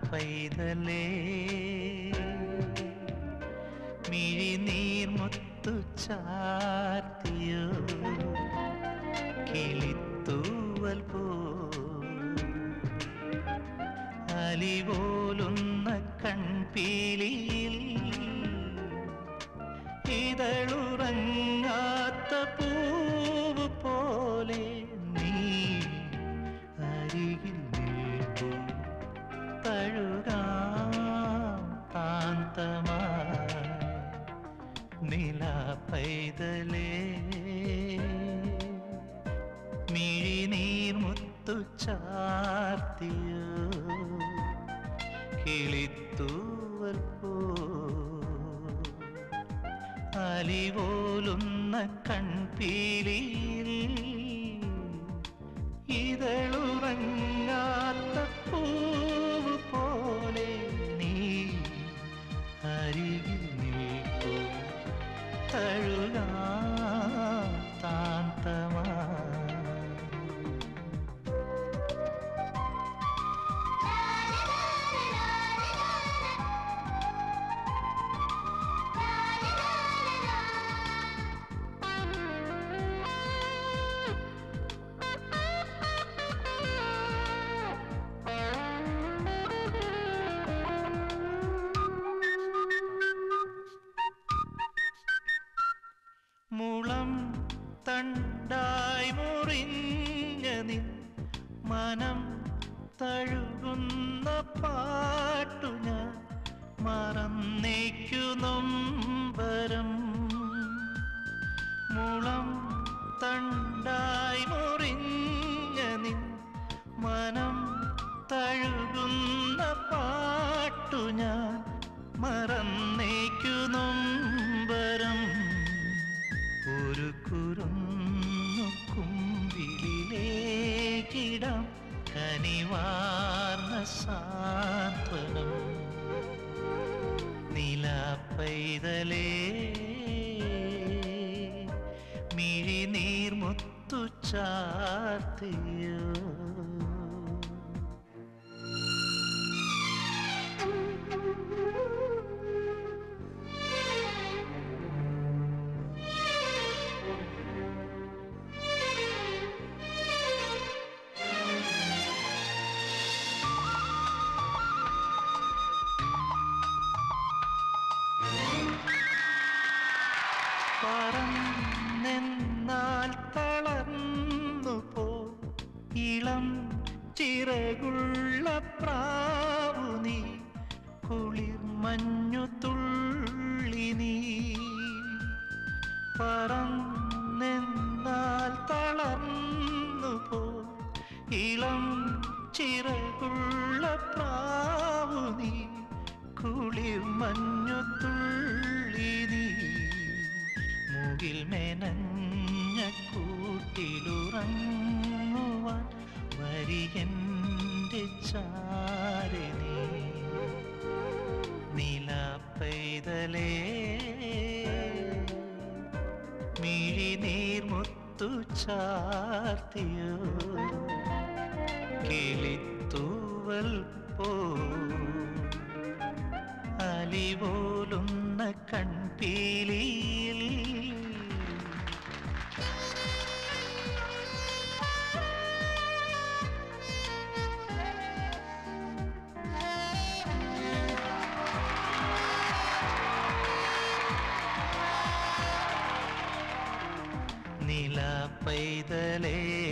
പൈതലേ മിഴിനീർമുത്തു ചാർത്തിയോ കിളിത്തൂവൽ പോ അലിപോലുന്ന കൺപീലിയിൽ ഇതളുറങ്ങാത്ത പൂവ് പോലെ നീ അരികിൽ നിൽക്കൂ തഴുകാം കാന്തമായി നിലാപൈതലേ മിഴിനീർമുത്തു ചാർത്തിയോ കിളിത്തൂവൽ പോ അലിപോലുന്ന കൺപീലിയിൽ ഇതളുറങ്ങാത്ത പൂവ് പോലെ നീ അരികിൽ നിൽക്കൂ തഴുകാം കാന്തമായി മുളം തണ്ടായി മുറിഞ്ഞ നിൻ മനം തഴുകുന്ന പാട്ടു ഞാൻ മറന്നേക്കു നൊമ്പരം മുളം തണ്ടായി മുറിഞ്ഞ നിൻ മനം തഴുകുന്ന പാട്ടു ഞാൻ മറന്നേക്കു നൊമ്പരം ഒരു കുറുന്നു കുമ്പിളിലേക്കിടാം കനിവാർന്ന സാന്ത്വനം നിലാപൈതലേ മിഴിനീർമുത്തു ചാർത്തിയോ പറന്നെന്നാൽ തളർന്നു പോ ഇളം ചിറകുള്ള പ്രാവു നീ കുളിർ മഞ്ഞു തുള്ളി നീ പറന്നെന്നാൽ തളർന്നു പോ ഇളം ചിറകുള്ള പ്രാവു നീ കുളിർ മഞ്ഞു തുള്ളി നീ മുകിൽ മെനഞ്ഞ കൂട്ടിലുറങ്ങുവാൻ വരികൻ്റെ ചാരനീ നിലാപൈതലേ മിഴിനീർമുത്തു ചാർത്തിയോ കിളിത്തൂവൽ പോ അലിപോലുന്ന കൺപീലിയിൽ നിലാപൈതലേ